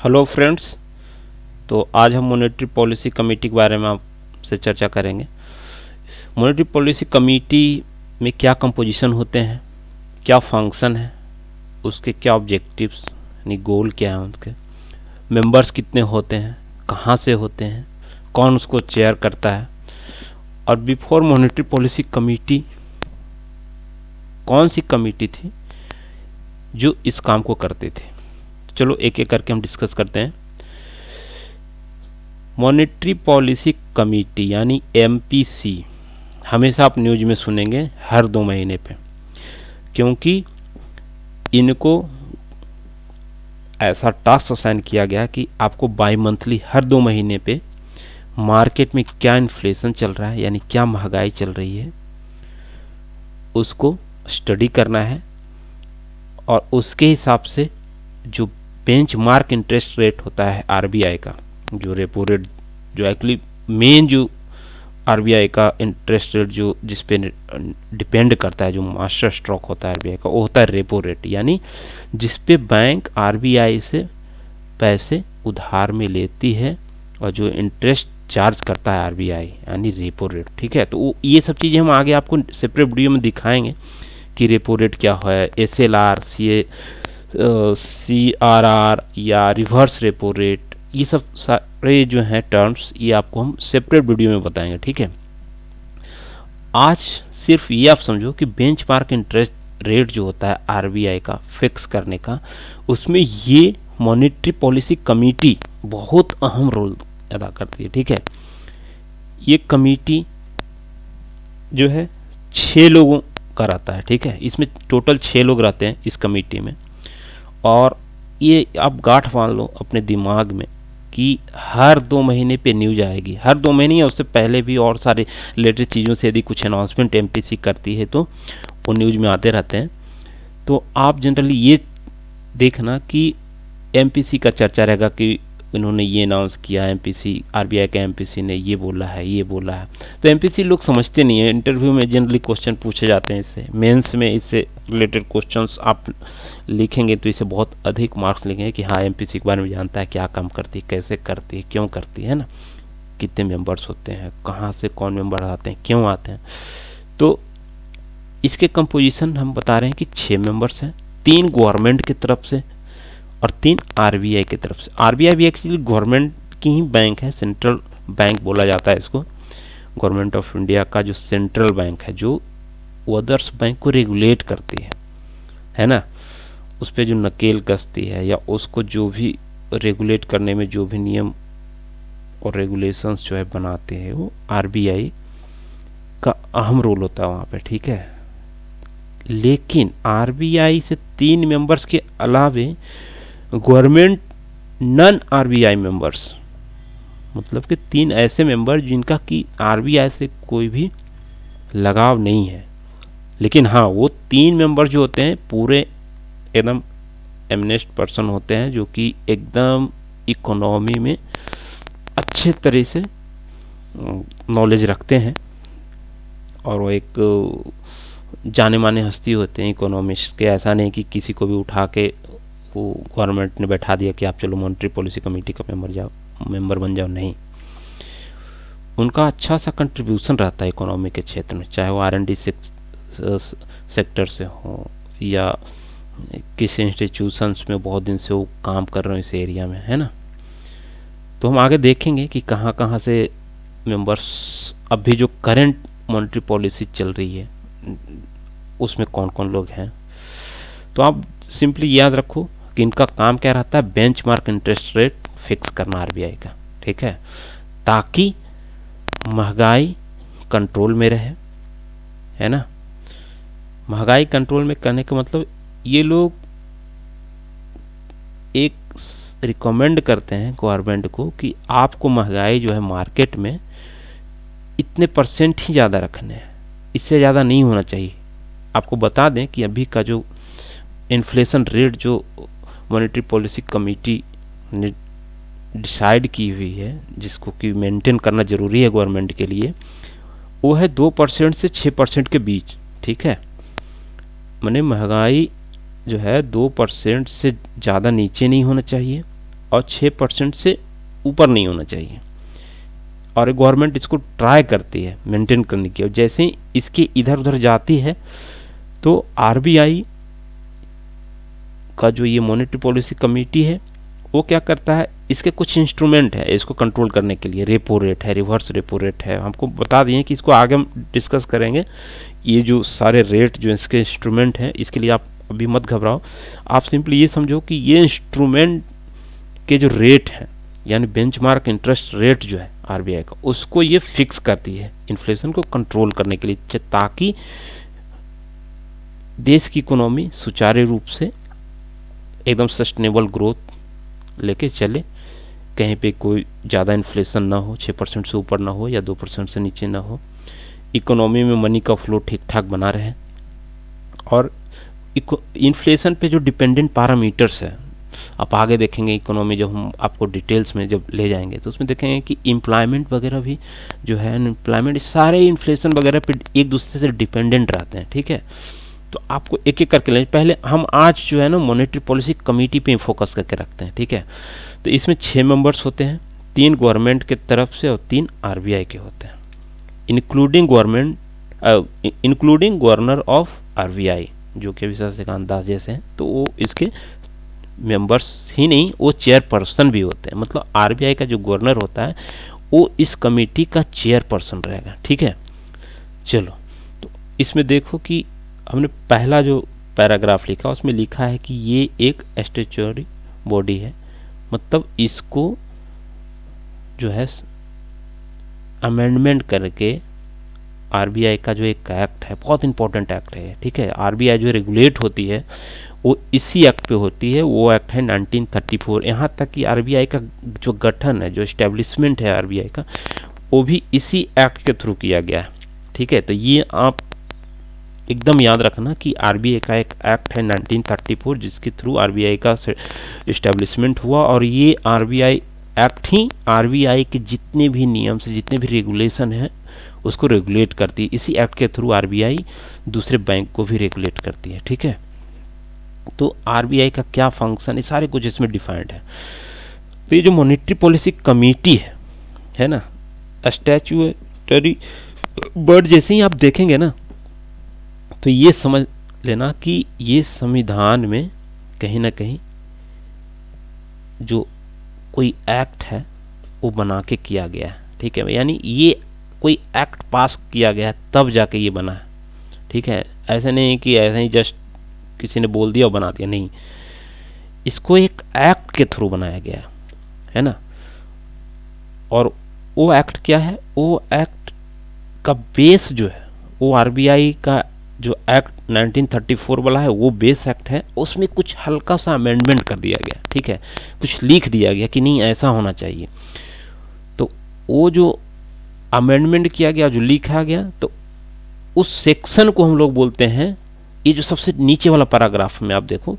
Hello friends. तो आज हम मॉनेटरी पॉलिसी कमेटी के बारे में आपसे चर्चा करेंगे। मॉनेटरी पॉलिसी कमेटी में क्या कंपोजिशन होते हैं, क्या फंक्शन है, उसके क्या ऑब्जेक्टिव्स यानी गोल क्या है, उसके मेंबर्स कितने होते हैं, कहाँ से होते हैं, कौन उसको चेयर करता है, और बिफोर मॉनेटरी पॉलिसी कमेटी कौन सी कमेटी थी जो इस काम को करते थे। चलो एक एक करके हम डिस्कस करते हैं। मॉनेटरी पॉलिसी कमेटी यानी एमपीसी हमेशा आप न्यूज में सुनेंगे हर 2 महीने पे, क्योंकि इनको ऐसा टास्क असाइन किया गया कि आपको बाई मंथली हर 2 महीने पे मार्केट में क्या इन्फ्लेशन चल रहा है यानी क्या महंगाई चल रही है उसको स्टडी करना है, और उसके हिसाब से जो बेंचमार्क इंटरेस्ट रेट होता है आरबीआई का, जो रेपो रेट, जो एक्चुअली मेन जो आरबीआई का इंटरेस्ट रेट जो जिस पे डिपेंड करता है, जो मास्टर स्ट्रोक होता है आरबीआई का, वो होता है रेपो रेट, यानी जिस पे बैंक आरबीआई से पैसे उधार में लेती है और जो इंटरेस्ट चार्ज करता है आरबीआई यानी रेपो रेट। ठीक है, तो ये सब चीज़ें हम आगे आपको सेपरेट वीडियो में दिखाएंगे कि रेपो रेट क्या है, एसएलआर, सीआरआर या रिवर्स रेपो रेट, ये सब सारे जो हैं टर्म्स ये आपको हम सेपरेट वीडियो में बताएंगे। ठीक है, आज सिर्फ ये आप समझो कि बेंचमार्क इंटरेस्ट रेट जो होता है आरबीआई का फिक्स करने का, उसमें ये मॉनेटरी पॉलिसी कमेटी बहुत अहम रोल अदा करती है। ठीक है, ये कमेटी जो है 6 लोगों का रहता है। ठीक है, इसमें टोटल 6 लोग रहते हैं इस कमेटी में, और ये आप गांठ बांध लो अपने दिमाग में कि हर 2 महीने पे न्यूज आएगी। हर 2 महीने या उससे पहले भी और सारे रिलेटेड चीज़ों से यदि कुछ अनाउंसमेंट एमपीसी करती है तो वो न्यूज में आते रहते हैं। तो आप जनरली ये देखना कि एमपीसी का चर्चा रहेगा कि इन्होंने ये अनाउंस किया, एमपीसी आरबीआई के एमपीसी ने ये बोला है, ये बोला है। तो एमपीसी लोग समझते नहीं है, इंटरव्यू में जनरली क्वेश्चन पूछे जाते हैं इससे, मेंस में इससे रिलेटेड क्वेश्चंस आप लिखेंगे तो इसे बहुत अधिक मार्क्स लिखेंगे कि हाँ एमपीसी के बारे में जानता है, क्या काम करती है, कैसे करती है, क्यों करती है ना, कितने मेंबर्स होते हैं, कहाँ से कौन मेंबर आते हैं, क्यों आते हैं। तो इसके कंपोजिशन हम बता रहे हैं कि 6 मेंबर्स हैं, 3 गवर्नमेंट की तरफ से और 3 आरबीआई की तरफ से। आरबीआई भी एक्चुअली गवर्नमेंट की ही बैंक है, सेंट्रल बैंक बोला जाता है इसको। गवर्नमेंट ऑफ इंडिया का जो सेंट्रल बैंक है, जो अदर्स बैंक को रेगुलेट करती है ना, उस पर जो नकेल कसती है या उसको जो भी रेगुलेट करने में जो भी नियम और रेगुलेशंस जो है बनाते हैं, वो आरबीआई का अहम रोल होता है वहाँ पे। ठीक है, लेकिन आरबीआई से 3 मेंबर्स के अलावे गवर्नमेंट नॉन आरबीआई मेंबर्स, मतलब कि 3 ऐसे मेंबर जिनका कि आरबीआई से कोई भी लगाव नहीं है, लेकिन हाँ वो 3 मेंबर जो होते हैं पूरे एकदम एमनेस्ट पर्सन होते हैं, जो कि एकदम इकोनॉमी में अच्छे तरह से नॉलेज रखते हैं, और वो एक जाने माने हस्ती होते हैं इकोनॉमिस्ट के। ऐसा नहीं कि किसी को भी उठा के वो गवर्नमेंट ने बैठा दिया कि आप चलो मॉनेटरी पॉलिसी कमेटी का मेंबर बन जाओ, नहीं। उनका अच्छा सा कंट्रीब्यूशन रहता है इकोनॉमी के क्षेत्र में, चाहे वो आरएनडी सेक्टर से हो या किसी इंस्टीट्यूशंस में बहुत दिन से वो काम कर रहे हैं इस एरिया में, है ना। तो हम आगे देखेंगे कि कहाँ कहाँ से मेंबर्स, अभी जो करंट मॉनेटरी पॉलिसी चल रही है उसमें कौन कौन लोग हैं। तो आप सिंपली याद रखो कि इनका काम क्या रहता है, बेंचमार्क इंटरेस्ट रेट फिक्स करना आरबीआई का। ठीक है, ताकि महंगाई कंट्रोल में रहे, है ना। महंगाई कंट्रोल में करने का मतलब ये लोग एक रिकमेंड करते हैं गवर्नमेंट को कि आपको महंगाई जो है मार्केट में इतने % ही ज़्यादा रखने हैं, इससे ज़्यादा नहीं होना चाहिए। आपको बता दें कि अभी का जो इन्फ्लेशन रेट जो मॉनेटरी पॉलिसी कमेटी ने डिसाइड की हुई है, जिसको कि मेंटेन करना ज़रूरी है गवर्नमेंट के लिए, वो है 2% से 6% के बीच। ठीक है, माने महंगाई जो है 2% से ज़्यादा नीचे नहीं होना चाहिए और 6% से ऊपर नहीं होना चाहिए। और गवर्नमेंट इसको ट्राई करती है मेंटेन करने की, और जैसे ही इसके इधर उधर जाती है तो आरबीआई का जो ये मॉनेटरी पॉलिसी कमेटी है वो क्या करता है, इसके कुछ इंस्ट्रूमेंट है इसको कंट्रोल करने के लिए। रेपो रेट है, रिवर्स रेपो रेट है, हमको बता दिए कि इसको आगे हम डिस्कस करेंगे। ये जो सारे रेट जो इसके इंस्ट्रूमेंट हैं, इसके लिए आप अभी मत घबराओ, आप सिंपली ये समझो कि ये इंस्ट्रूमेंट के जो रेट हैं, यानी बेंचमार्क इंटरेस्ट रेट जो है आरबीआई का, उसको ये फिक्स करती है इन्फ्लेशन को कंट्रोल करने के लिए, ताकि देश की इकोनॉमी सुचारू रूप से एकदम सस्टेनेबल ग्रोथ लेके चले, कहीं पे कोई ज़्यादा इन्फ्लेशन ना हो, 6% से ऊपर ना हो या 2% से नीचे ना हो, इकोनॉमी में मनी का फ्लो ठीक ठाक बना रहे। और इन्फ्लेशन पे जो डिपेंडेंट पैरामीटर्स है, आप आगे देखेंगे इकोनॉमी जब हम आपको डिटेल्स में जब ले जाएंगे तो उसमें देखेंगे कि एम्प्लॉयमेंट वगैरह भी जो है, अनएम्प्लॉयमेंट, सारे इन्फ्लेशन वगैरह पे एक दूसरे से डिपेंडेंट रहते हैं। ठीक है, तो आपको एक एक करके लें। पहले हम आज जो है ना मॉनेटरी पॉलिसी कमेटी पे फोकस करके रखते हैं। ठीक है, तो इसमें 6 मेंबर्स होते हैं, 3 गवर्नमेंट के तरफ से और 3 आरबीआई के होते हैं, इंक्लूडिंग गवर्नर ऑफ आरबीआई, जो कि अभी शशिकांत दास जैसे हैं, तो वो इसके मेंबर्स ही नहीं, वो चेयरपर्सन भी होते हैं। मतलब आरबीआई का जो गवर्नर होता है वो इस कमेटी का चेयरपर्सन रहेगा। ठीक है, चलो, तो इसमें देखो कि हमने पहला जो पैराग्राफ लिखा उसमें लिखा है कि ये एक स्टैट्यूटरी बॉडी है, मतलब इसको जो है अमेंडमेंट करके आरबीआई का जो एक एक्ट है, बहुत इंपॉर्टेंट एक्ट है। ठीक है, आरबीआई जो रेगुलेट होती है वो इसी एक्ट पे होती है, वो एक्ट है 1934। यहाँ तक कि आरबीआई का जो गठन है, जो एस्टेब्लिशमेंट है आरबीआई का, वो भी इसी एक्ट के थ्रू किया गया है। ठीक है, तो ये आप एकदम याद रखना कि आरबीआई का एक एक्ट है 1934 जिसके थ्रू आरबीआई का एस्टेब्लिशमेंट हुआ, और ये आरबीआई एक्ट ही आरबीआई के जितने भी नियम से, जितने भी रेगुलेशन है उसको रेगुलेट करती है। इसी एक्ट के थ्रू आरबीआई दूसरे बैंक को भी रेगुलेट करती है। ठीक है, तो आरबीआई का क्या फंक्शन है, सारे कुछ इसमें डिफाइंड है। तो ये जो मॉनेटरी पॉलिसी कमेटी है ना, स्टैट्यूटरी बॉडी जैसे ही आप देखेंगे ना, तो ये समझ लेना कि ये संविधान में कहीं ना कहीं जो कोई एक्ट है वो बना के किया गया है। ठीक है, यानी ये कोई एक्ट पास किया गया है तब जाके ये बना है। ठीक है, ऐसा नहीं कि ऐसा ही जस्ट किसी ने बोल दिया और बना दिया, नहीं, इसको एक एक्ट के थ्रू बनाया गया है ना। और वो एक्ट क्या है, वो एक्ट का बेस जो है वो आरबीआई का जो एक्ट 1934 वाला है वो बेस एक्ट है, उसमें कुछ हल्का सा अमेंडमेंट कर दिया गया। ठीक है, कुछ लिख दिया गया कि नहीं ऐसा होना चाहिए, तो वो जो अमेंडमेंट किया गया, जो लिखा गया, तो उस सेक्शन को हम लोग बोलते हैं, ये जो सबसे नीचे वाला पैराग्राफ में आप देखो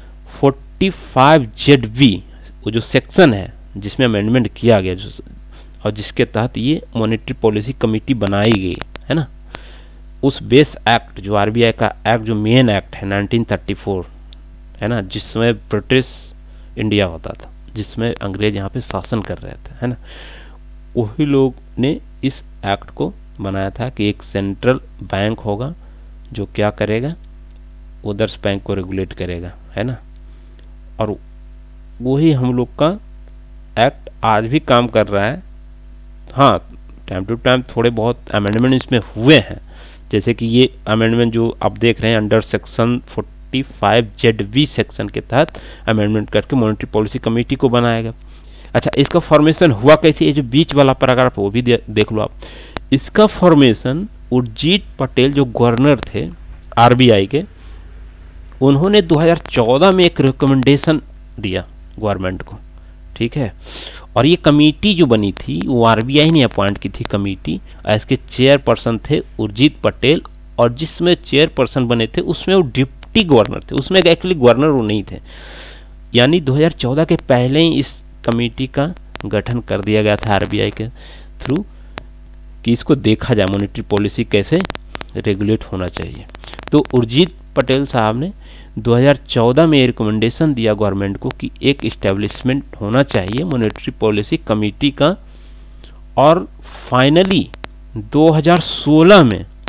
45ZB, वो जो सेक्शन है जिसमें अमेंडमेंट किया गया और जिसके तहत ये मॉनेटरी पॉलिसी कमेटी बनाई गई है ना, उस बेस एक्ट जो आरबीआई का एक्ट जो मेन एक्ट है 1934 है ना, जिसमें ब्रिटिश इंडिया होता था, जिसमें अंग्रेज यहाँ पे शासन कर रहे थे है ना, वही लोग ने इस एक्ट को बनाया था कि एक सेंट्रल बैंक होगा जो क्या करेगा, उधर बैंक को रेगुलेट करेगा है ना। और वही हम लोग का एक्ट आज भी काम कर रहा है। हाँ, टाइम टू टाइम थोड़े बहुत अमेंडमेंट इसमें हुए हैं, जैसे कि ये अमेंडमेंट जो आप देख रहे हैं अंडर सेक्शन 45ZB सेक्शन के तहत अमेंडमेंट करके मॉनेटरी पॉलिसी कमेटी को बनाया गया। अच्छा, इसका फॉर्मेशन हुआ कैसे, ये जो बीच वाला पैराग्राफ वो भी देख लो आप। इसका फॉर्मेशन उर्जित पटेल जो गवर्नर थे आरबीआई के, उन्होंने 2014 में एक रिकमेंडेशन दिया गवर्नमेंट को। ठीक है, और ये कमेटी जो बनी थी वो आरबीआई ने अपॉइंट की थी कमेटी, और इसके चेयरपर्सन थे उर्जित पटेल, और जिसमें चेयरपर्सन बने थे उसमें वो डिप्टी गवर्नर थे, उसमें एक्चुअली गवर्नर वो नहीं थे। यानी 2014 के पहले ही इस कमेटी का गठन कर दिया गया था आरबीआई के थ्रू कि इसको देखा जाए मॉनेटरी पॉलिसी कैसे रेगुलेट होना चाहिए। तो उर्जित पटेल साहब ने 2014 में ये रिकमेंडेशन दिया गवर्नमेंट को कि एक इस्टेब्लिशमेंट होना चाहिए मॉनेटरी पॉलिसी कमेटी का, और फाइनली 2016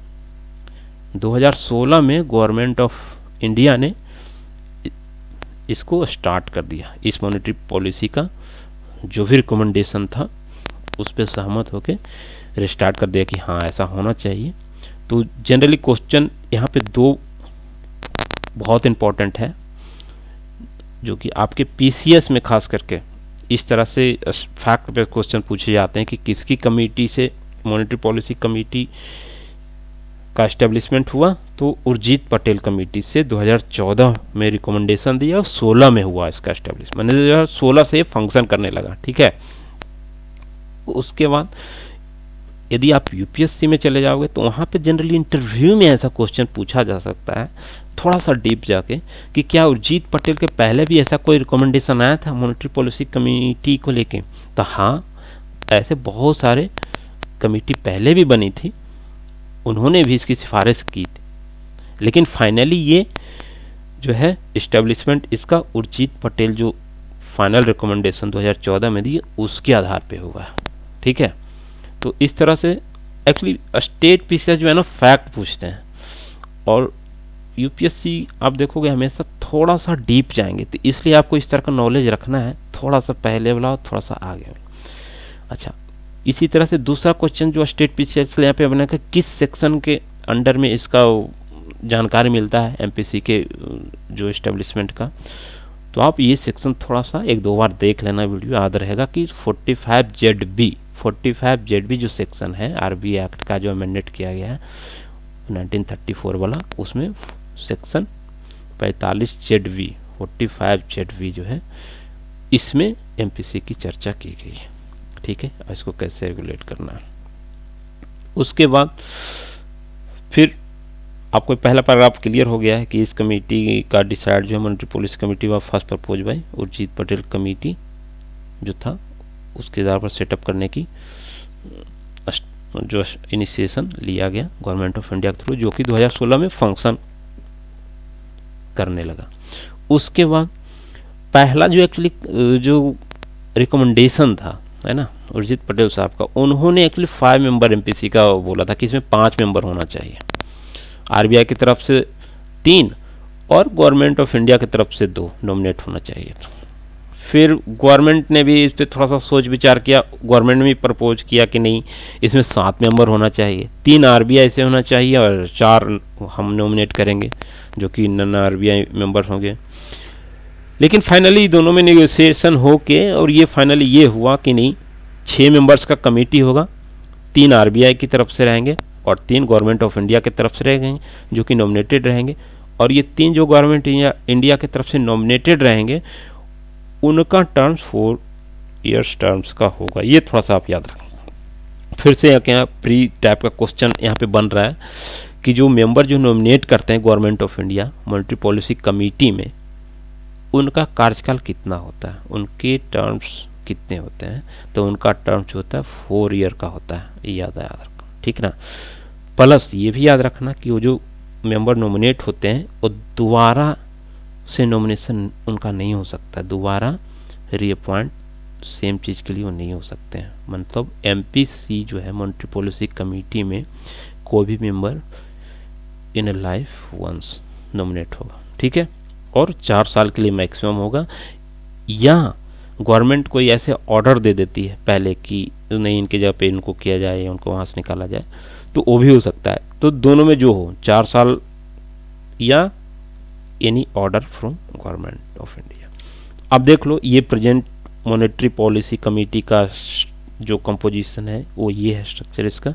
में गवर्नमेंट ऑफ इंडिया ने इसको स्टार्ट कर दिया। इस मॉनेटरी पॉलिसी का जो भी रिकमेंडेशन था उस पर सहमत होकर स्टार्ट कर दिया कि हाँ ऐसा होना चाहिए। तो जनरली क्वेश्चन यहाँ पे दो बहुत इम्पोर्टेंट है, जो कि आपके पीसीएस में खास करके इस तरह से फैक्ट पे क्वेश्चन पूछे जाते हैं कि किसकी कमेटी से मॉनेटरी पॉलिसी कमेटी का एस्टेब्लिशमेंट हुआ। तो उर्जित पटेल कमेटी से 2014 में रिकमेंडेशन दिया और 16 में हुआ इसका एस्टेब्लिशमेंट, 2016 से फंक्शन करने लगा। ठीक है, उसके बाद यदि आप यूपीएससी में चले जाओगे तो वहाँ पे जनरली इंटरव्यू में ऐसा क्वेश्चन पूछा जा सकता है थोड़ा सा डीप जाके कि क्या उर्जित पटेल के पहले भी ऐसा कोई रिकमेंडेशन आया था मॉनेटरी पॉलिसी कमेटी को लेके। तो हाँ, ऐसे बहुत सारे कमेटी पहले भी बनी थी, उन्होंने भी इसकी सिफारिश की थी, लेकिन फाइनली ये जो है इस्टेब्लिशमेंट इसका उर्जित पटेल जो फाइनल रिकमेंडेशन 2014 में दी उसके आधार पे हुआ। ठीक है, तो इस तरह से एक्चुअली स्टेट पीसीएस जो है ना फैक्ट पूछते हैं, और यूपीएससी आप देखोगे हमेशा थोड़ा सा डीप जाएंगे, तो इसलिए आपको इस तरह का नॉलेज रखना है, थोड़ा सा पहले वाला और थोड़ा सा आगे वाला। अच्छा, इसी तरह से दूसरा क्वेश्चन जो स्टेट पीसीएस यहाँ पे बना कि किस सेक्शन के अंडर में इसका जानकारी मिलता है एमपीसी के जो एस्टेब्लिशमेंट का। तो आप ये सेक्शन थोड़ा सा एक दो बार देख लेना, वीडियो याद रहेगा कि 45ZB जो सेक्शन है आरबीआई एक्ट का जो अमेंडेड किया गया है 1934 वाला, उसमें सेक्शन 45ZB जो है इसमें एमपीसी की चर्चा की गई है। ठीक है, इसको कैसे रेगुलेट करना है। उसके बाद फिर आपको पहला पैराग्राफ क्लियर हो गया है कि इस कमेटी का डिसाइड जो है मॉनेटरी पॉलिसी कमेटी व first proposed by Urjit Patel committee जो था उसके आधार पर सेटअप करने की जो इनिशिएशन लिया गया गवर्नमेंट ऑफ इंडिया के थ्रू, जो कि 2016 में फंक्शन करने लगा। उसके बाद पहला जो एक्चुअली जो रिकमेंडेशन था है ना उर्जित पटेल साहब का, उन्होंने एक्चुअली 5 मेंबर एमपीसी का बोला था कि इसमें 5 मेंबर होना चाहिए, आरबीआई की तरफ से 3 और गवर्नमेंट ऑफ इंडिया की तरफ से 2 नॉमिनेट होना चाहिए। तो फिर गवर्नमेंट ने भी इस पर थोड़ा सा सोच विचार किया, गवर्नमेंट ने भी प्रपोज किया कि नहीं इसमें 7 मेंबर होना चाहिए, 3 आरबीआई से होना चाहिए और 4 हम नॉमिनेट करेंगे जो कि नॉन आरबीआई मेंबर्स होंगे। लेकिन फाइनली दोनों में नेगोशिएशन होके और ये फाइनली ये हुआ कि नहीं 6 मेंबर्स का कमेटी होगा, 3 आरबीआई की तरफ से रहेंगे और 3 गवर्नमेंट ऑफ इंडिया की तरफ से रहेंगे जो कि नॉमिनेटेड रहेंगे। और ये 3 जो गवर्नमेंट इंडिया की तरफ से नॉमिनेटेड रहेंगे उनका टर्म्स 4 इयर्स टर्म्स का होगा। ये थोड़ा सा आप याद रखें। फिर से यहाँ प्री टाइप का क्वेश्चन यहाँ पे बन रहा है कि जो मेंबर जो नॉमिनेट करते हैं government of India monetary policy committee में, उनका कार्यकाल कितना होता है, उनके टर्म्स कितने होते हैं। तो उनका टर्म जो होता है 4 ईयर का होता है, ये याद रखना। ठीक ना, प्लस ये भी याद रखना कि वो जो मेंबर नॉमिनेट होते हैं वो दोबारा से नॉमिनेशन उनका नहीं हो सकता, दोबारा रीअपॉइंट सेम चीज़ के लिए वो नहीं हो सकते हैं। मतलब एमपीसी जो है मॉनेटरी पॉलिसी कमेटी में कोई भी member in a life once nominate होगा। ठीक है, और 4 साल के लिए मैक्सिमम होगा, या गवर्नमेंट कोई ऐसे ऑर्डर दे देती है पहले कि नहीं इनके जगह पे इनको किया जाए या उनको वहाँ से निकाला जाए, तो वो भी हो सकता है। तो दोनों में जो हो 4 साल या any order from government of India. अब देख लो ये प्रेजेंट मॉनेटरी पॉलिसी कमेटी का जो कंपोजिशन है वो ये है स्ट्रक्चर इसका।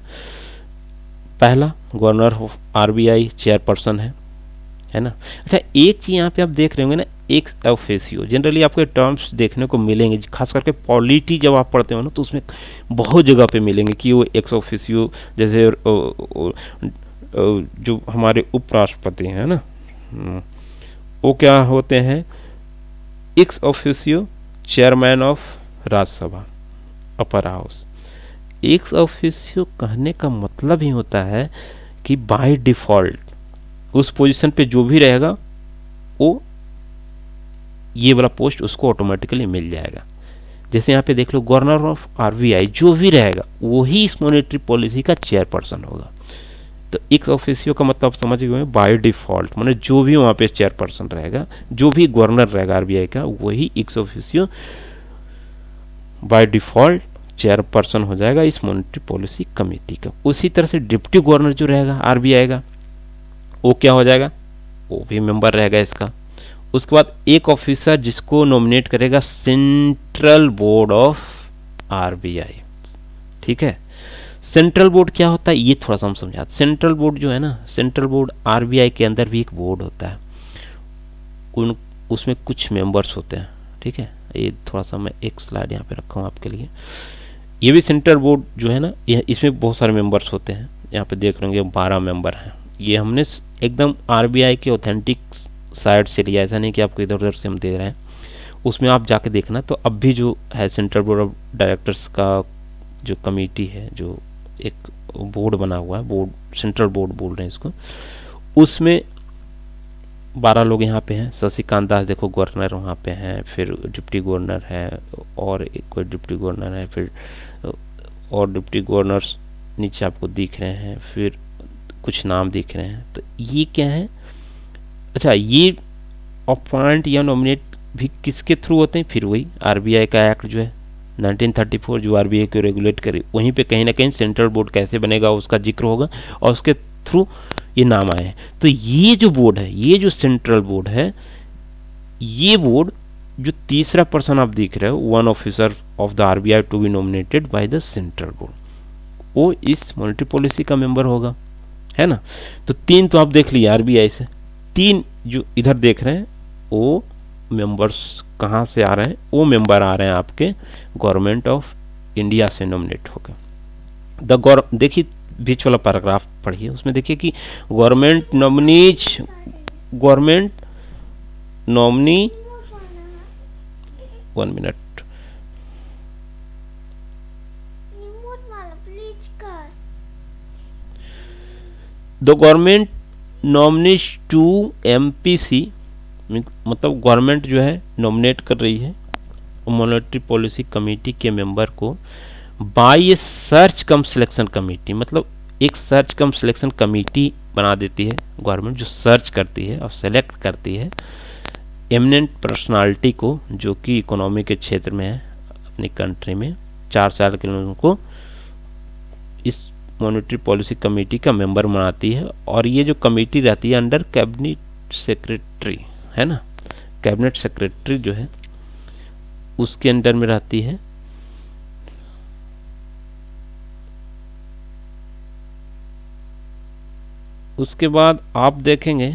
पहला गवर्नर ऑफ आरबीआई चेयरपर्सन है ना। अच्छा, एक चीज़ यहाँ पे आप देख रहे होंगे ना, एक्स ऑफिशियो, जनरली आपको टर्म्स देखने को मिलेंगे, खास करके पॉलिटी जब आप पढ़ते हो ना तो उसमें बहुत जगह पे मिलेंगे कि वो एक्स ऑफिशियो, जैसे जो हमारे उपराष्ट्रपति हैं ना वो क्या होते हैं, ex officio chairman of Rajya Sabha upper house. Ex officio कहने का मतलब ही होता है कि बाय डिफॉल्ट उस पोजीशन पे जो भी रहेगा वो ये वाला पोस्ट उसको ऑटोमेटिकली मिल जाएगा। जैसे यहाँ पे देख लो, गवर्नर ऑफ आरबीआई जो भी रहेगा वही इस मॉनेटरी पॉलिसी का चेयरपर्सन होगा। तो एक्स ऑफिसियो का मतलब समझ गए, बाय डिफॉल्ट, माने जो भी वहाँ पे चेयरपर्सन रहेगा, जो भी गवर्नर रहेगा आरबीआई का, वही ex officio by default chairperson हो जाएगा इस मॉनेटरी पॉलिसी कमेटी का। उसी तरह से डिप्टी गवर्नर जो रहेगा आरबीआई का, वो क्या हो जाएगा, वो भी मेंबर रहेगा इसका। उसके बाद एक ऑफिसर जिसको नॉमिनेट करेगा सेंट्रल बोर्ड ऑफ आरबीआई। ठीक है, सेंट्रल बोर्ड क्या होता है ये थोड़ा सा हम समझाते। सेंट्रल बोर्ड जो है ना, सेंट्रल बोर्ड आरबीआई के अंदर भी एक बोर्ड होता है, उसमें कुछ मेंबर्स होते हैं। ठीक है, ये थोड़ा सा मैं एक स्लाइड यहाँ पे रखा हूँ आपके लिए। ये भी सेंट्रल बोर्ड जो है ना, इसमें बहुत सारे मेंबर्स होते हैं। यहाँ पे देख लेंगे 12 मेंबर हैं। ये हमने एकदम आरबीआई के ऑथेंटिक साइट से लिया, ऐसा नहीं कि आपको इधर उधर से हम दे रहे हैं। उसमें आप जाके देखना। तो अब भी जो है सेंट्रल बोर्ड ऑफ डायरेक्टर्स का जो कमेटी है, जो एक बोर्ड बना हुआ है, बोर्ड सेंट्रल बोर्ड बोल रहे हैं इसको, उसमें 12 लोग यहाँ पे हैं। शशिकांत दास देखो गवर्नर वहाँ पे हैं, फिर डिप्टी गवर्नर है, और एक कोई डिप्टी गवर्नर है, फिर और डिप्टी गवर्नर्स नीचे आपको दिख रहे हैं, फिर कुछ नाम दिख रहे हैं। तो ये क्या है, अच्छा ये अपॉइंट या नॉमिनेट भी किसके थ्रू होते हैं, फिर वही आरबीआई का एक्ट जो है 1934 जो आरबीआई को रेगुलेट करे, वहीं पे कहीं ना कहीं सेंट्रल बोर्ड कैसे बनेगा उसका जिक्र होगा और उसके थ्रू ये नाम आए हैं। तो ये जो बोर्ड है, ये जो सेंट्रल बोर्ड है, ये बोर्ड जो तीसरा पर्सन आप देख रहे हो, one officer of the RBI to be nominated by the central board, वो इस मॉनेटरी पॉलिसी का मेंबर होगा, है ना। तो 3 तो आप देख लिए आरबीआई से, 3 जो इधर देख रहे हैं वो मेंबर्स कहाँ से आ रहे हैं, वो मेंबर आ रहे हैं आपके गवर्नमेंट ऑफ इंडिया से नॉमिनेट होकर। देखिए बीच वाला पैराग्राफ पढ़िए, उसमें देखिए कि government nominee 1 minute, the government nominees to MPC, मतलब गवर्नमेंट जो है नॉमिनेट कर रही है मॉनेटरी पॉलिसी कमेटी के मेंबर को by a search cum selection committee, मतलब एक सर्च कम सिलेक्शन कमेटी बना देती है गवर्नमेंट, जो सर्च करती है और सेलेक्ट करती है एमिनेंट पर्सनालिटी को, जो कि इकोनॉमी के क्षेत्र में है अपनी कंट्री में, 4 साल के लोगों को इस मॉनेटरी पॉलिसी कमेटी का मेंबर बनाती है। और ये जो कमेटी रहती है अंडर कैबिनेट सेक्रेटरी, है ना, कैबिनेट सेक्रेटरी जो है उसके अंडर में रहती है। उसके बाद आप देखेंगे,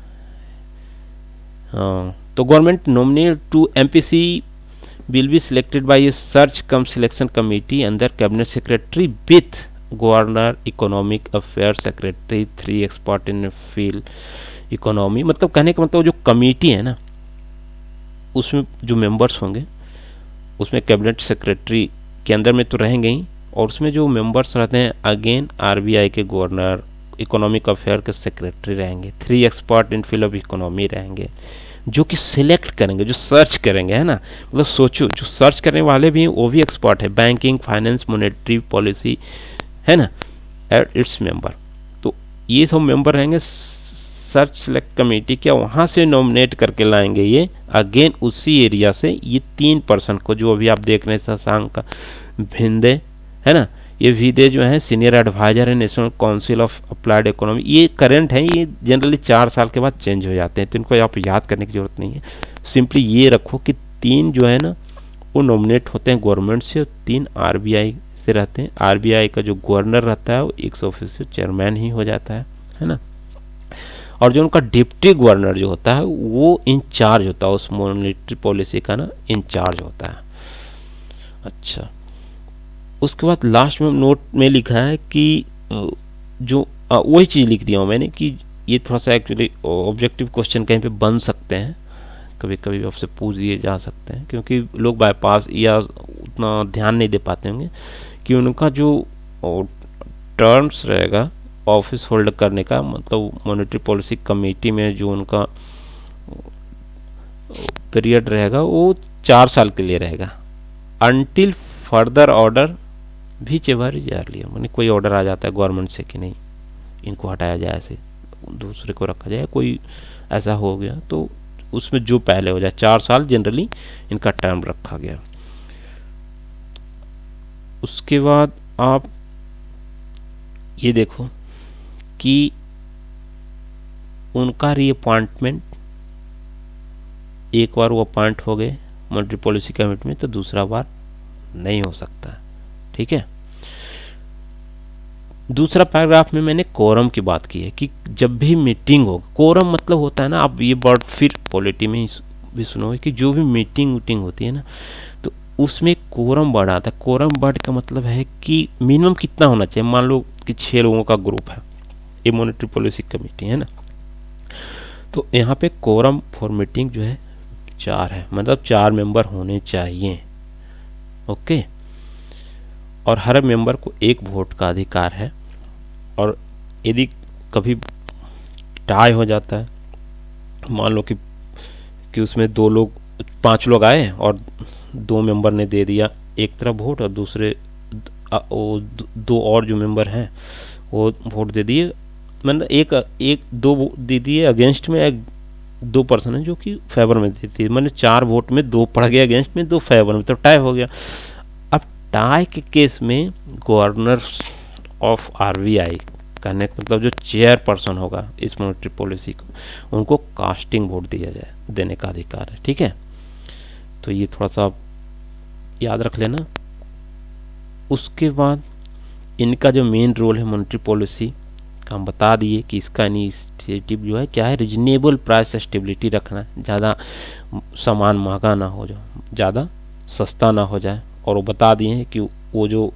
हाँ, तो government nominate to MPC will be selected by a search cum selection committee under cabinet secretary with governor, economic affair secretary, 3 expert in field economy. मतलब कहने का मतलब जो कमेटी है ना, उसमें जो मेंबर्स होंगे उसमें कैबिनेट सेक्रेटरी के अंदर में तो रहेंगे ही, और उसमें जो मेंबर्स रहते हैं अगेन आरबीआई के गवर्नर, इकोनॉमिक अफेयर के सेक्रेटरी रहेंगे, 3 expert in field of economy रहेंगे, जो कि सिलेक्ट करेंगे, जो सर्च करेंगे, है ना। मतलब सोचो जो सर्च करने वाले भी हैं वो भी एक्सपर्ट है, बैंकिंग, फाइनेंस, मॉनेटरी पॉलिसी, है ना, एट इट्स मेंबर। तो ये सब मेंबर रहेंगे सर्च सेलेक्ट कमेटी के, वहाँ से नॉमिनेट करके लाएंगे ये अगेन उसी एरिया से ये 3 पर्सन को, जो अभी आप देख रहे हैं शशांक भिंदे, है ना, ये भिदे जो है सीनियर एडवाइजर है national council of applied economy. ये करंट है, ये जनरली 4 साल के बाद चेंज हो जाते हैं, तो इनको आप याद करने की जरूरत नहीं है। सिंपली ये रखो कि 3 जो है ना वो नॉमिनेट होते हैं गवर्नमेंट से, और 3 आरबीआई से रहते हैं। आरबीआई का जो गवर्नर रहता है वो एक्स ऑफिशियल चेयरमैन ही हो जाता है ना। और जो उनका डिप्टी गवर्नर जो होता है वो इंचार्ज होता है, उस मॉनेटरी पॉलिसी का ना इंचार्ज होता है। अच्छा, उसके बाद लास्ट में नोट में लिखा है कि जो वही चीज़ लिख दिया हूँ मैंने कि ये थोड़ा सा एक्चुअली ऑब्जेक्टिव क्वेश्चन कहीं पे बन सकते हैं, कभी कभी आपसे पूछ दिए जा सकते हैं, क्योंकि लोग बाईपास या उतना ध्यान नहीं दे पाते होंगे कि उनका जो टर्म्स रहेगा ऑफिस होल्ड करने का, मतलब मॉनेटरी पॉलिसी कमेटी में जो उनका पीरियड रहेगा वो 4 साल के लिए रहेगा, अनटिल फर्दर ऑर्डर भी चेवारी जा लिया, मैंने कोई ऑर्डर आ जाता है गवर्नमेंट से कि नहीं इनको हटाया जाए, ऐसे दूसरे को रखा जाए, कोई ऐसा हो गया तो उसमें जो पहले हो जाए, 4 साल जनरली इनका टर्म रखा गया। उसके बाद आप ये देखो कि उनका रीअपॉइंटमेंट, एक बार वो अपॉइंट हो गए मॉनेटरी पॉलिसी कमेटी में तो दूसरा बार नहीं हो सकता, ठीक है। दूसरा पैराग्राफ में मैंने कोरम की बात की है कि जब भी मीटिंग हो, कोरम मतलब होता है ना, आप ये वर्ड फिर पॉलिटी में भी सुनोगे कि जो भी मीटिंग होती है ना तो उसमें कोरम वर्ड आता है। कोरम वर्ड का मतलब है कि मिनिमम कितना होना चाहिए। मान लो कि 6 लोगों का ग्रुप है, ये मॉनेटरी पॉलिसी कमेटी है ना, तो यहाँ पे कोरम फॉर मीटिंग जो है 4 है, मतलब 4 मेंबर होने चाहिए, ओके। और हर मेंबर को 1 वोट का अधिकार है, और यदि कभी टाई हो जाता है, मान लो कि उसमें 5 लोग आए और 2 मेंबर ने दे दिया एक तरफ वोट और दूसरे 2 और जो मेंबर हैं वो वोट दे दिए, मतलब 2 दे दिए अगेंस्ट में, 2 पर्सन है जो कि फेवर में देती है, मतलब 4 वोट में 2 पड़ गया अगेंस्ट में, 2 फेवर में, तो टाई हो गया। अब टाई के केस में गवर्नर ऑफ आरबीआई कहने का मतलब जो चेयर पर्सन होगा इस मॉनेटरी पॉलिसी को, उनको कास्टिंग वोट देने का अधिकार है, ठीक है। तो ये थोड़ा सा याद रख लेना। उसके बाद इनका जो मेन रोल है मॉनेटरी पॉलिसी का, हम बता दिए कि इसका इनिशिएटिव जो है क्या है, रीजनेबल प्राइस स्टेबिलिटी रखना, ज़्यादा सामान महंगा ना हो जाए, ज़्यादा सस्ता ना हो जाए, और वो बता दिए हैं कि वो जो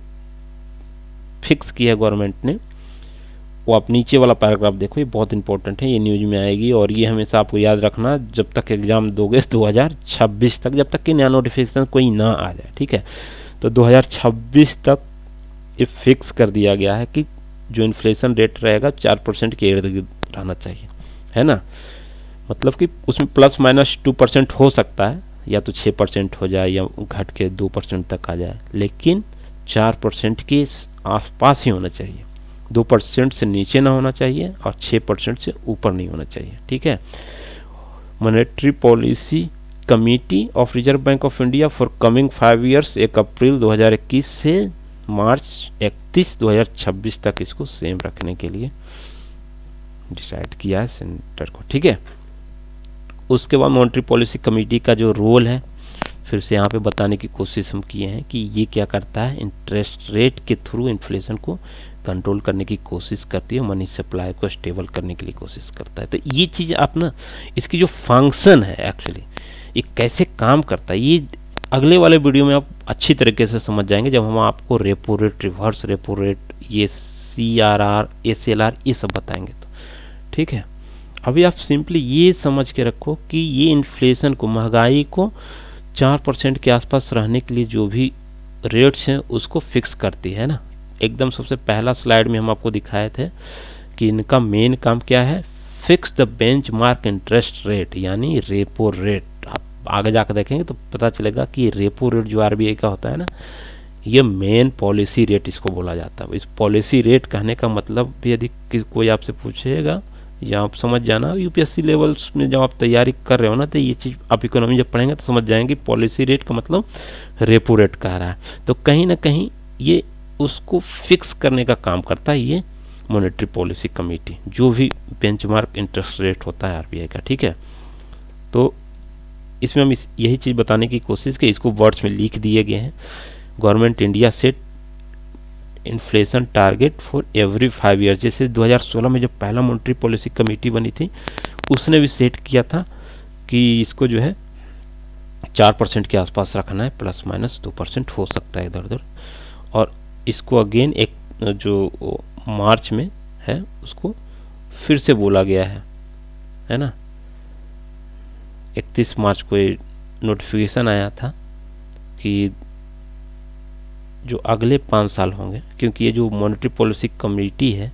फिक्स किया है गवर्नमेंट ने, वो आप नीचे वाला पैराग्राफ देखो, ये बहुत इंपॉर्टेंट है, ये न्यूज में आएगी, और ये हमेशा आपको याद रखना जब तक एग्जाम दोगे 2026 तक, जब तक कि नया नोटिफिकेशन कोई ना आ जाए, ठीक है। तो 2026 तक ये फिक्स कर दिया गया है कि जो इन्फ्लेशन रेट रहेगा 4% के इर्द गिर्द रहना चाहिए, है ना। मतलब कि उसमें ±2% हो सकता है, या तो 6% हो जाए या घट के 2% तक आ जाए, लेकिन 4% के आसपास ही होना चाहिए, 2% से नीचे ना होना चाहिए और 6% से ऊपर नहीं होना चाहिए, ठीक है। Monetary policy committee of reserve bank of India for coming 5 years 1 April 2021 से मार्च 31 2026 तक इसको सेम रखने के लिए डिसाइड किया है सेंटर को, ठीक है। उसके बाद मॉनेटरी पॉलिसी कमेटी का जो रोल है, फिर से यहाँ पे बताने की कोशिश हम किए हैं कि ये क्या करता है, इंटरेस्ट रेट के थ्रू इन्फ्लेशन को कंट्रोल करने की कोशिश करती है, मनी सप्लाई को स्टेबल करने के लिए कोशिश करता है। तो ये चीज़ आप ना, इसकी जो फंक्शन है एक्चुअली ये कैसे काम करता है, ये अगले वाले वीडियो में आप अच्छी तरीके से समझ जाएंगे, जब हम आपको repo rate, reverse repo rate, ये CRR, SLR ये सब बताएंगे तो, ठीक है। अभी आप सिंपली ये समझ के रखो कि ये इन्फ्लेशन को, महंगाई को 4% के आसपास रहने के लिए जो भी रेट्स हैं उसको फिक्स करती है ना। एकदम सबसे पहला स्लाइड में हम आपको दिखाए थे कि इनका मेन काम क्या है, fix the benchmark interest rate, यानी रेपो रेट। आप आगे जाकर देखेंगे तो पता चलेगा कि रेपो रेट जो RBI का होता है ना, ये मेन पॉलिसी रेट इसको बोला जाता है। इस पॉलिसी रेट कहने का मतलब भी यदि कोई आपसे पूछेगा, या आप समझ जाना UPSC लेवल्स में जब आप तैयारी कर रहे हो ना, तो ये चीज़ आप इकोनॉमी जब पढ़ेंगे तो समझ जाएंगे, पॉलिसी रेट का मतलब रेपो रेट कह रहा है। तो कहीं ना कहीं ये उसको फिक्स करने का काम करता है ये मॉनेटरी पॉलिसी कमेटी, जो भी बेंचमार्क इंटरेस्ट रेट होता है RBI का, ठीक है। तो इसमें हम यही चीज़ बताने की कोशिश की, इसको वर्ड्स में लिख दिए गए हैं। Government India set inflation target for every 5 year, जैसे 2016 में जब पहला मॉनेटरी पॉलिसी कमेटी बनी थी उसने भी सेट किया था कि इसको जो है 4% के आसपास रखना है, ±2% हो सकता है इधर उधर। और इसको अगेन एक जो मार्च में है उसको फिर से बोला गया है ना। 31 मार्च को ये नोटिफिकेशन आया था कि जो अगले 5 साल होंगे, क्योंकि ये जो मॉनेटरी पॉलिसी कमेटी है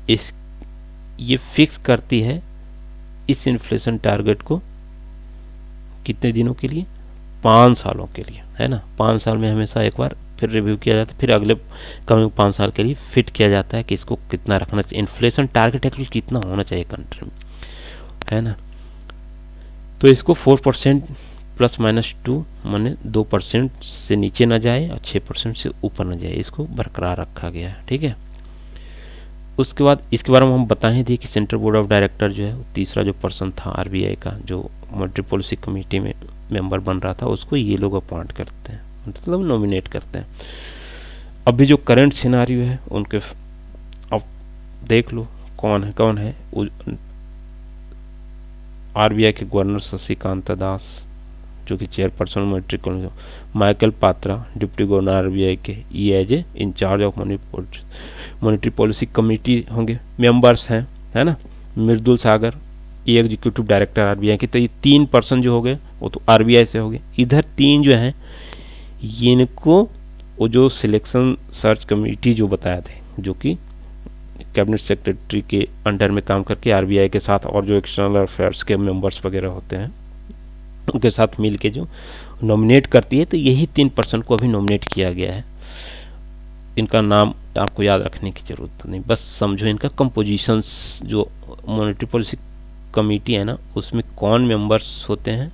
ये फिक्स करती है इस इन्फ्लेशन टारगेट को कितने दिनों के लिए? 5 सालों के लिए, है ना। 5 साल में हमेशा एक बार फिर रिव्यू किया जाता है, फिर अगले कमिंग 5 साल के लिए फिट किया जाता है कि इसको कितना रखना चाहिए, इन्फ्लेशन टारगेट एक्चुअली कितना होना चाहिए कंट्री में, है ना। तो इसको 4% ±2 माने 2% से नीचे ना जाए और 6% से ऊपर ना जाए, इसको बरकरार रखा गया है, ठीक है। उसके बाद इसके बारे में हम बताएं थे कि सेंट्रल बोर्ड ऑफ डायरेक्टर जो है, तीसरा जो पर्सन था आरबीआई का जो मॉनेटरी पॉलिसी कमेटी में मेंबर बन रहा था, उसको ये लोग अपॉइंट करते हैं, मतलब नॉमिनेट करते हैं। अभी जो करंट सिनारियो है उनके, अब देख लो कौन है। आरबीआई के गवर्नर शशिकांत दास जो कि chairperson monetary policy, Michael Patra deputy governor RBI के, ये as a in-charge of monetary policy committee होंगे। मेंबर्स हैं, है ना, मृदुल सागर, ये एग्जीक्यूटिव डायरेक्टर आरबीआई के। तो ये 3 पर्सन जो हो गए वो तो आरबीआई से हो गए। इधर 3 जो हैं इनको वो जो सिलेक्शन सर्च कमेटी जो बताया थे, जो कि कैबिनेट सेक्रेटरी के अंडर में काम करके आरबीआई के साथ और जो एक्सटर्नल अफेयर्स के मेंबर्स वगैरह होते हैं उनके साथ मिल के जो नॉमिनेट करती है, तो यही 3 पर्सन को अभी नॉमिनेट किया गया है। इनका नाम आपको याद रखने की जरूरत नहीं, बस समझो इनका कंपोजिशंस। जो मॉनेटरी पॉलिसी कमेटी है ना, उसमें कौन मेंबर्स होते हैं,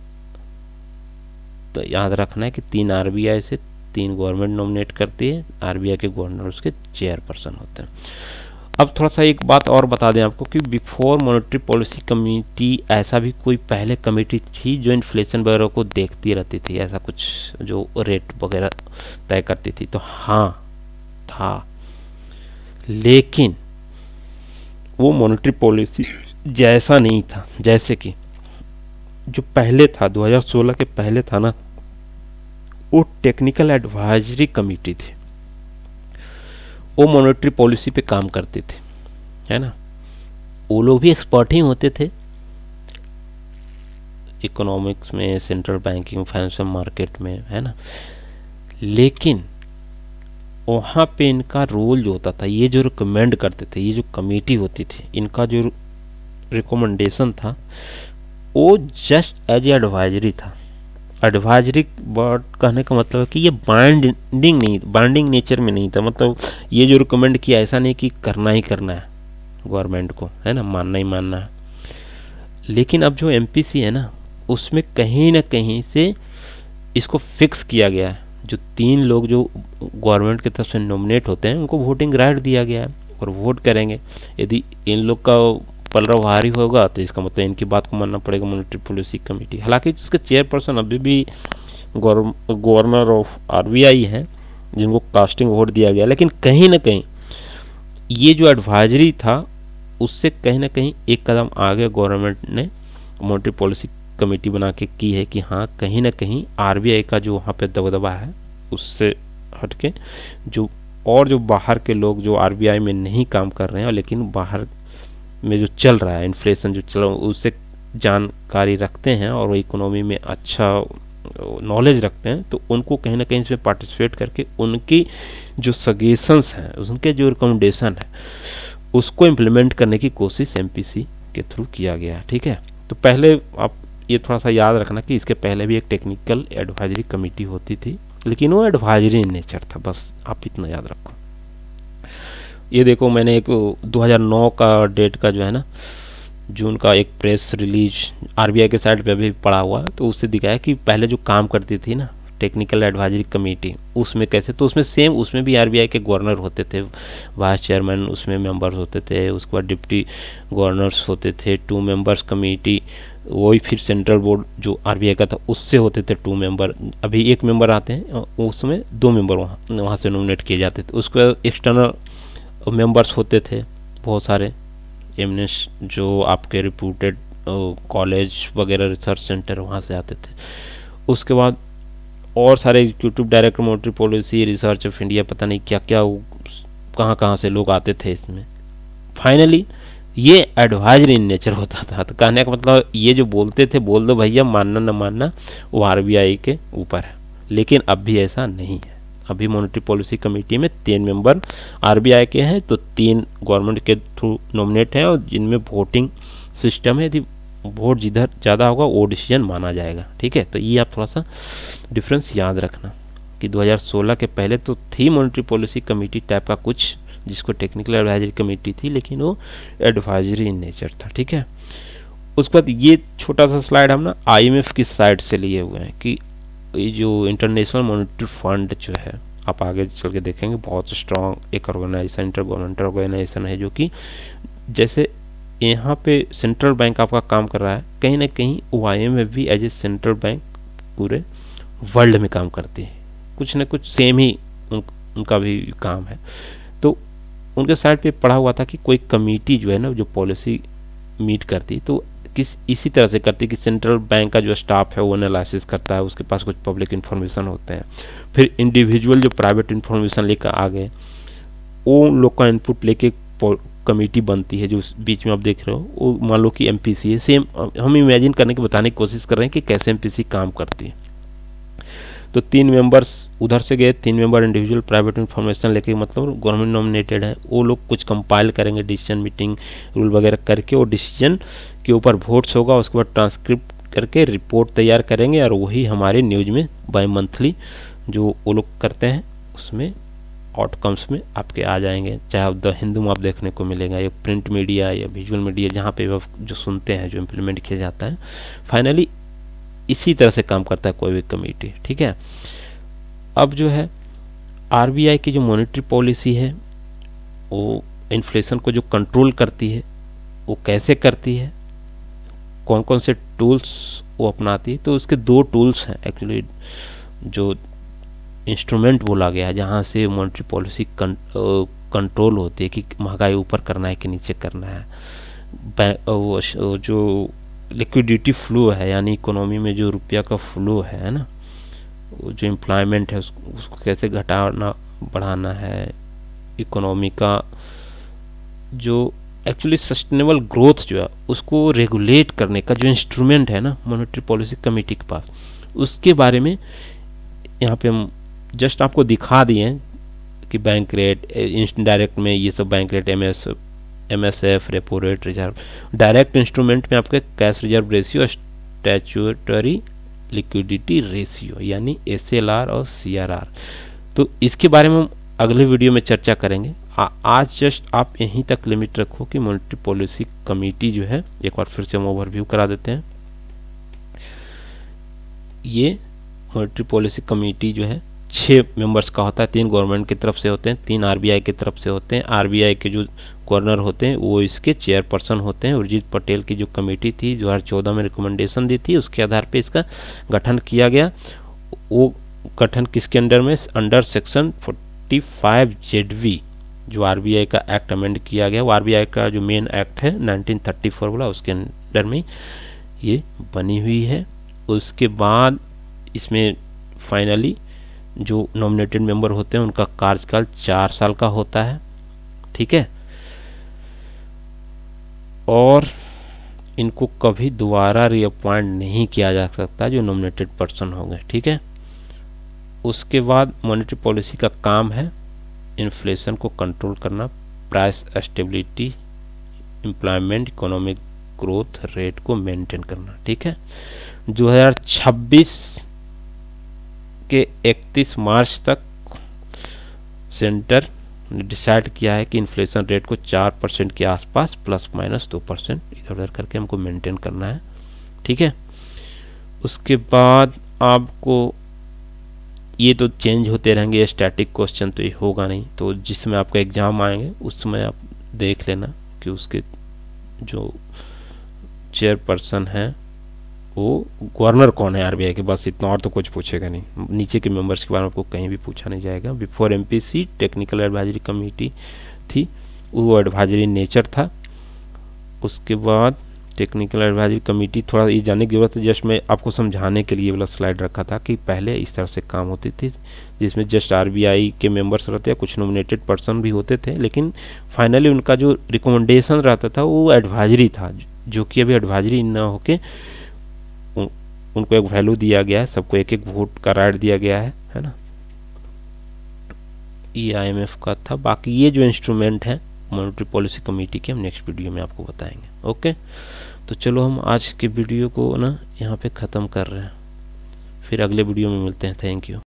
तो याद रखना है कि 3 आरबीआई से, 3 गवर्नमेंट नॉमिनेट करती है, आरबीआई के गवर्नर उसके चेयरपर्सन होते हैं। अब थोड़ा सा एक बात और बता दें आपको कि बिफोर मॉनेटरी पॉलिसी कमेटी ऐसा भी कोई पहले कमेटी थी जो इन्फ्लेशन वगैरह को देखती रहती थी, ऐसा कुछ जो रेट वगैरह तय करती थी? तो हाँ था, लेकिन वो मॉनेटरी पॉलिसी जैसा नहीं था। जैसे कि जो पहले था 2016 के पहले था ना, वो टेक्निकल एडवाइजरी कमेटी थी, वो मॉनेटरी पॉलिसी पे काम करते थे, है ना। वो लोग भी एक्सपर्ट ही होते थे इकोनॉमिक्स में, सेंट्रल बैंकिंग, फाइनेंशियल मार्केट में, है ना। लेकिन वहाँ पे इनका रोल जो होता था, ये जो रिकमेंड करते थे, ये जो कमेटी होती थी, इनका जो रिकमेंडेशन था वो जस्ट एज ए एडवाइजरी था। एडवाइजरी वर्ड कहने का मतलब है कि ये बाइंडिंग नेचर में नहीं था। मतलब ये जो रिकमेंड किया, ऐसा नहीं कि करना ही करना है गवर्नमेंट को, है ना, मानना ही मानना है। लेकिन अब जो एमपीसी है ना, उसमें कहीं ना कहीं से इसको फिक्स किया गया है। जो 3 लोग जो गवर्नमेंट की तरफ से नॉमिनेट होते हैं उनको वोटिंग राइट दिया गया है और वोट करेंगे। यदि इन लोग का पलड़ा भारी होगा तो इसका मतलब इनकी बात को मानना पड़ेगा मॉनेटरी पॉलिसी कमेटी। हालांकि इसके चेयरपर्सन अभी भी गवर्नर ऑफ आरबीआई हैं जिनको कास्टिंग वोट दिया गया, लेकिन कहीं ना कहीं ये जो एडवाइजरी था उससे कहीं ना कहीं एक कदम आगे गवर्नमेंट ने मॉनेटरी पॉलिसी कमेटी बना के की है कि हाँ, कहीं ना कहीं आरबीआई का जो वहाँ पे दबदबा है उससे हटके जो और जो बाहर के लोग जो आरबीआई में नहीं काम कर रहे हैं लेकिन बाहर में जो चल रहा है, इन्फ्लेशन जो चल रहा है, उससे जानकारी रखते हैं और वो इकोनॉमी में अच्छा नॉलेज रखते हैं, तो उनको कहीं ना कहीं इसमें पार्टिसिपेट करके उनकी जो सजेशंस हैं, उनके जो रिकमेंडेशन है, उसको इम्प्लीमेंट करने की कोशिश एमपीसी के थ्रू किया गया है। ठीक है, तो पहले आप ये थोड़ा सा याद रखना कि इसके पहले भी एक टेक्निकल एडवाइजरी कमेटी होती थी, लेकिन वो एडवाइजरी इन नेचर था, बस आप इतना याद रखो। ये देखो, मैंने एक 2009 का डेट का जो है ना, जून का एक प्रेस रिलीज आरबीआई के साइट पे भी पड़ा हुआ है, तो उससे दिखाया कि पहले जो काम करती थी ना टेक्निकल एडवाइजरी कमेटी, उसमें कैसे, तो उसमें सेम, उसमें भी आरबीआई के गवर्नर होते थे, वाइस चेयरमैन उसमें मेंबर्स होते थे, उसके बाद डिप्टी गवर्नर्स होते थे, 2 मेंबर्स कमेटी, वही फिर सेंट्रल बोर्ड जो आरबीआई का था उससे होते थे 2 मेंबर। अभी 1 मेंबर आते हैं, उसमें 2 मेंबर वहाँ से नॉमिनेट किए जाते थे। उसके एक्सटर्नल मेंबर्स होते थे बहुत सारे, एमएनएस जो आपके रिप्यूटेड कॉलेज वगैरह रिसर्च सेंटर वहाँ से आते थे। उसके बाद और सारे executive director monetary policy research of India, पता नहीं क्या क्या कहाँ से लोग आते थे इसमें। फाइनली ये एडवाइजरी इन नेचर होता था। तो कहने का मतलब ये जो बोलते थे, बोल दो भैया, मानना न मानना वो आरबीआई के ऊपर है, लेकिन अब भी ऐसा नहीं है। अभी मॉनेटरी पॉलिसी कमेटी में 3 मेंबर आरबीआई के हैं, तो 3 गवर्नमेंट के थ्रू नॉमिनेट हैं और जिनमें वोटिंग सिस्टम है। यदि वोट जिधर ज़्यादा होगा वो डिसीजन माना जाएगा। ठीक है, तो ये आप थोड़ा सा डिफरेंस याद रखना कि 2016 के पहले तो थी मॉनेटरी पॉलिसी कमेटी टाइप का कुछ, जिसको टेक्निकल एडवाइजरी कमेटी थी, लेकिन वो एडवाइजरी इन नेचर था। ठीक है, उसके बाद ये छोटा सा स्लाइड हम ना IMF की साइड से लिए हुए हैं कि ये जो इंटरनेशनल मॉनेटरी फंड जो है, आप आगे चल के देखेंगे बहुत स्ट्रॉन्ग एक ऑर्गेनाइजेशन, इंटर गवर्नमेंटल ऑर्गेनाइजेशन है, जो कि जैसे यहाँ पे सेंट्रल बैंक आपका काम कर रहा है, कहीं ना कहीं IMF भी एज ए सेंट्रल बैंक पूरे वर्ल्ड में काम करती है, कुछ ना कुछ सेम ही उनका भी काम है। तो उनके साइड पे पढ़ा हुआ था कि कोई कमेटी जो है ना, जो पॉलिसी मीट करती, तो इसी तरह से करती कि सेंट्रल बैंक का जो स्टाफ है वो एनालिसिस करता है, उसके पास कुछ पब्लिक इन्फॉर्मेशन होते हैं, फिर इंडिविजुअल जो प्राइवेट इन्फॉर्मेशन लेकर आ गए, वो लोग का इनपुट लेके कमेटी बनती है, जो बीच में आप देख रहे हो वो मान लो कि MPC है। सेम हम इमेजिन करने की बताने की कोशिश कर रहे हैं कि कैसे MPC काम करती है। तो 3 मेंबर्स उधर से गए, 3 मेंबर इंडिविजुअल प्राइवेट इन्फॉर्मेशन लेके, मतलब गवर्नमेंट नॉमिनेटेड है, वो लोग कुछ कंपाइल करेंगे, डिसीजन मीटिंग रूल वगैरह करके, वो डिसीजन के ऊपर वोट्स होगा, उसके बाद ट्रांसक्रिप्ट करके रिपोर्ट तैयार करेंगे, और वही हमारे न्यूज में बाई मंथली जो वो लोग करते हैं उसमें आउटकम्स में आपके आ जाएंगे, चाहे आप द हिंदू में आप देखने को मिलेगा, या प्रिंट मीडिया या विजुअल मीडिया, जहाँ पे जो सुनते हैं, जो इम्प्लीमेंट किया जाता है। फाइनली इसी तरह से काम करता है कोई भी कमेटी। ठीक है, अब जो है RBI की जो मॉनेटरी पॉलिसी है वो इन्फ्लेशन को जो कंट्रोल करती है, वो कैसे करती है, कौन कौन से टूल्स वो अपनाती है। तो उसके 2 टूल्स हैं एक्चुअली, जो इंस्ट्रूमेंट बोला गया है, जहाँ से मॉनेटरी पॉलिसी कंट्रोल होती है कि महंगाई ऊपर करना है कि नीचे करना है। वो जो लिक्विडिटी फ्लो है, यानी इकोनॉमी में जो रुपया का फ्लो है ना, वो जो एम्प्लॉयमेंट है उसको कैसे घटाना बढ़ाना है, इकोनॉमी का जो एक्चुअली सस्टेनेबल ग्रोथ जो है उसको रेगुलेट करने का जो इंस्ट्रूमेंट है ना मॉनेटरी पॉलिसी कमेटी के पास, उसके बारे में यहाँ पे हम जस्ट आपको दिखा दिए हैं कि बैंक रेट, डायरेक्ट में ये सब bank rate, MSF, repo rate, reserve, direct instrument में आपके cash reserve ratio, statutory liquidity ratio यानी SLR और CRR। तो इसके बारे में हम अगले वीडियो में चर्चा करेंगे। आज जस्ट आप यहीं तक लिमिट रखो कि मॉनेटरी पॉलिसी कमेटी जो है, एक बार फिर से हम ओवरव्यू करा देते हैं। ये मॉनेटरी पॉलिसी कमेटी जो है 6 मेंबर्स का होता है, 3 गवर्नमेंट की तरफ से होते हैं, 3 RBI की तरफ से होते हैं। RBI के जो गवर्नर होते हैं वो इसके चेयरपर्सन होते हैं। उर्जित पटेल की जो कमेटी थी 2014 में रिकमेंडेशन दी थी, उसके आधार पे इसका गठन किया गया। वो गठन किसके अंडर में, अंडर सेक्शन 45ZV जो RBI का एक्ट अमेंड किया गया, वो RBI का जो मेन एक्ट है 1934 वाला, उसके अंडर में ये बनी हुई है। उसके बाद इसमें फाइनली जो नॉमिनेटेड मेंबर होते हैं उनका कार्यकाल 4 साल का होता है। ठीक है, और इनको कभी दोबारा रीअपॉइंट नहीं किया जा सकता जो नॉमिनेटेड पर्सन होंगे। ठीक है, उसके बाद मॉनेटरी पॉलिसी का काम है इन्फ्लेशन को कंट्रोल करना, price stability, employment, economic growth rate को मेंटेन करना। ठीक है, 2026 के 31 मार्च तक सेंटर ने डिसाइड किया है कि इन्फ्लेशन रेट को 4% के आसपास ±2% इधर उधर करके हमको मेंटेन करना है। ठीक है, उसके बाद आपको ये तो चेंज होते रहेंगे, स्टैटिक क्वेश्चन तो ये होगा नहीं, तो जिसमें आपका एग्जाम आएंगे उसमें आप देख लेना कि उसके जो चेयरपर्सन है वो गवर्नर कौन है RBI के, बस इतना, और तो कुछ पूछेगा नहीं। नीचे के मेंबर्स के बारे में आपको कहीं भी पूछा नहीं जाएगा। Before MPC technical advisory committee थी, वो एडवाइजरी नेचर था। उसके बाद टेक्निकल एडवाइजरी कमेटी, थोड़ा ये जानने की जरूरत है, जस्ट मैं आपको समझाने के लिए वाला स्लाइड रखा था कि पहले इस तरह से काम होती थी, जिसमें जस्ट RBI के मेंबर्स रहते हैं, कुछ नॉमिनेटेड पर्सन भी होते थे, लेकिन फाइनली उनका जो रिकमेंडेशन रहता था वो एडवाइजरी था, जो कि अभी एडवाइजरी न होके उनको एक वैल्यू दिया गया है, सबको एक एक वोट का राइट दिया गया है ना। ये IMF का था। बाकी ये जो इंस्ट्रूमेंट है मॉनेटरी पॉलिसी कमेटी के, हम नेक्स्ट वीडियो में आपको बताएंगे। ओके, तो चलो हम आज के वीडियो को ना यहाँ पे ख़त्म कर रहे हैं, फिर अगले वीडियो में मिलते हैं। Thank you.